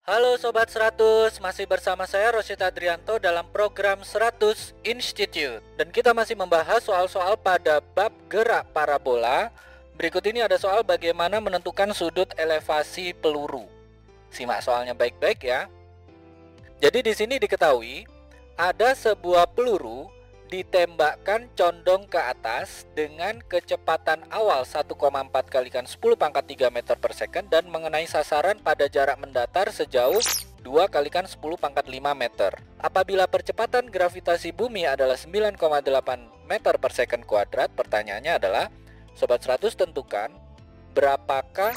Halo Sobat 100, masih bersama saya Rosyid Adrianto dalam program 100 Institute. Dan kita masih membahas soal-soal pada bab gerak parabola. Berikut ini ada soal bagaimana menentukan sudut elevasi peluru. Simak soalnya baik-baik ya. Jadi di sini diketahui ada sebuah peluru ditembakkan condong ke atas dengan kecepatan awal 1,4 kalikan 10 pangkat 3 meter per second dan mengenai sasaran pada jarak mendatar sejauh 2 kalikan 10 pangkat 5 meter. Apabila percepatan gravitasi bumi adalah 9,8 meter per second kuadrat, pertanyaannya adalah, Sobat 100 tentukan berapakah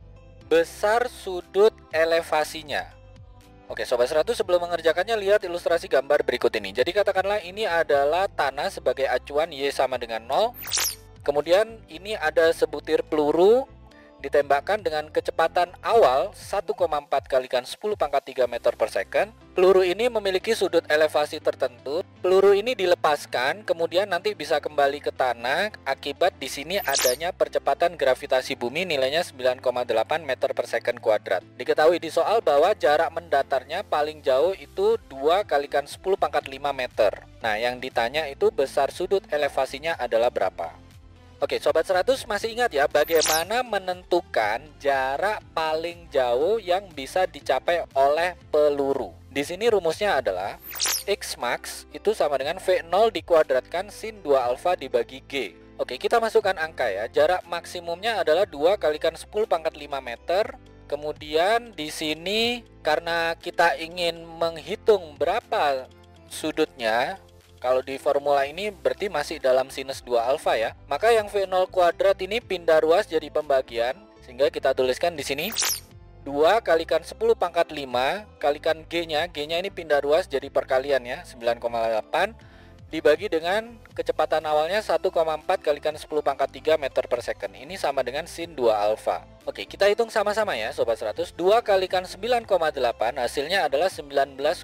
besar sudut elevasinya. Oke Sobat 100, sebelum mengerjakannya lihat ilustrasi gambar berikut ini. Jadi katakanlah ini adalah tanah sebagai acuan Y sama dengan 0. Kemudian ini ada sebutir peluru ditembakkan dengan kecepatan awal 1,4 kalikan 10 pangkat 3 meter per second. Peluru ini memiliki sudut elevasi tertentu. Peluru ini dilepaskan, kemudian nanti bisa kembali ke tanah akibat di sini adanya percepatan gravitasi bumi nilainya 9,8 meter per second kuadrat. Diketahui di soal bahwa jarak mendatarnya paling jauh itu 2 kalikan 10 pangkat 5 meter. Nah, yang ditanya itu besar sudut elevasinya adalah berapa? Oke, Sobat 100 masih ingat ya bagaimana menentukan jarak paling jauh yang bisa dicapai oleh peluru. Di sini rumusnya adalah X max itu sama dengan V0 dikuadratkan sin 2 alfa dibagi G. Oke, kita masukkan angka ya. Jarak maksimumnya adalah 2 kalikan 10 pangkat 5 meter. Kemudian di sini karena kita ingin menghitung berapa sudutnya, kalau di formula ini berarti masih dalam sinus 2 alfa ya. Maka yang V0 kuadrat ini pindah ruas jadi pembagian. Sehingga kita tuliskan di sini 2 kalikan 10 pangkat 5 kalikan G-nya. G-nya ini pindah ruas jadi perkalian ya, 9,8 dibagi dengan kecepatan awalnya 1,4 kalikan 10 pangkat 3 meter per second. Ini sama dengan sin 2 alfa. Oke, kita hitung sama-sama ya Sobat 100. 2 kalikan 9,8 hasilnya adalah 19,6.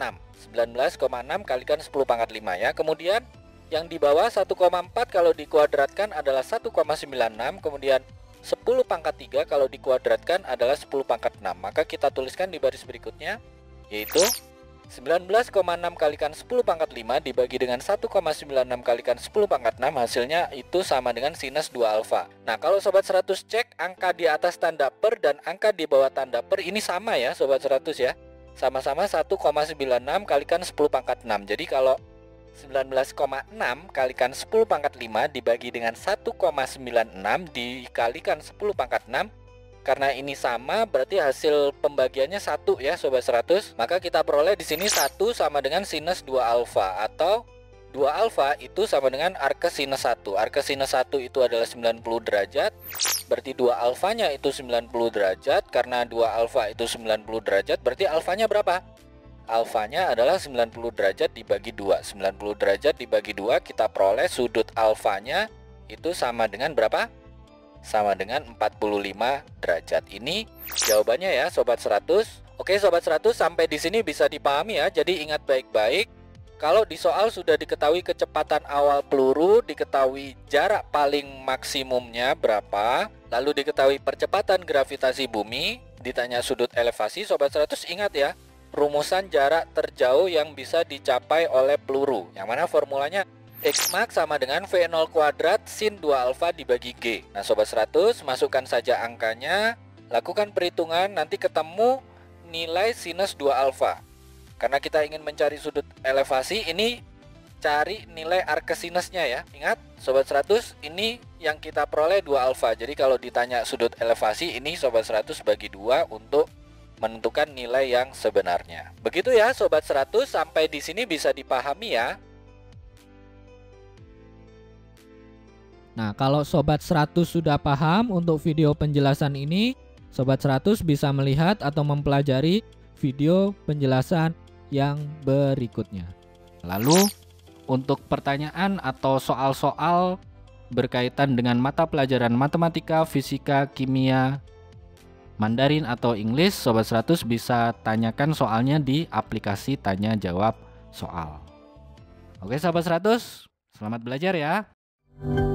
19,6 kalikan 10 pangkat 5 ya. Kemudian yang di bawah 1,4 kalau dikuadratkan adalah 1,96. Kemudian 10 pangkat 3 kalau dikuadratkan adalah 10 pangkat 6. Maka kita tuliskan di baris berikutnya, yaitu 19,6 kalikan 10 pangkat 5 dibagi dengan 1,96 kalikan 10 pangkat 6 hasilnya itu sama dengan sinus 2 alfa. Nah, kalau Sobat 100 cek angka di atas tanda per dan angka di bawah tanda per ini sama ya Sobat 100 ya. Sama-sama 1,96 kalikan 10 pangkat 6. Jadi kalau 19,6 kalikan 10 pangkat 5 dibagi dengan 1,96 dikalikan 10 pangkat 6. Karena ini sama berarti hasil pembagiannya 1 ya Sobat 100. Maka kita peroleh di sini 1 sama dengan sinus 2 alfa atau 2 alfa itu sama dengan arc sinus 1. Arc sinus 1 itu adalah 90 derajat. Berarti 2 alfanya itu 90 derajat. Karena 2 alfa itu 90 derajat, berarti alfanya berapa? Alfanya adalah 90 derajat dibagi 2. 90 derajat dibagi 2 kita peroleh sudut alfanya itu sama dengan berapa? Sama dengan 45 derajat. Ini jawabannya ya Sobat 100. Oke Sobat 100, sampai di sini bisa dipahami ya. Jadi ingat baik-baik. Kalau di soal sudah diketahui kecepatan awal peluru, diketahui jarak paling maksimumnya berapa, lalu diketahui percepatan gravitasi bumi, ditanya sudut elevasi, Sobat 100 ingat ya, rumusan jarak terjauh yang bisa dicapai oleh peluru. Yang mana formulanya X max sama dengan V0 kuadrat sin 2 alfa dibagi G. Nah Sobat 100, masukkan saja angkanya, lakukan perhitungan, nanti ketemu nilai sinus 2 alfa. Karena kita ingin mencari sudut elevasi, ini cari nilai arc sinusnya ya. Ingat Sobat 100, ini yang kita peroleh 2 alfa. Jadi kalau ditanya sudut elevasi, ini Sobat 100 bagi 2 untuk menentukan nilai yang sebenarnya. Begitu ya Sobat 100, sampai di sini bisa dipahami ya. Nah, kalau Sobat 100 sudah paham untuk video penjelasan ini, Sobat 100 bisa melihat atau mempelajari video penjelasan yang berikutnya. Lalu, untuk pertanyaan atau soal-soal berkaitan dengan mata pelajaran matematika, fisika, kimia, Mandarin atau English, Sobat 100 bisa tanyakan soalnya di aplikasi tanya jawab soal. Oke Sobat 100, selamat belajar ya.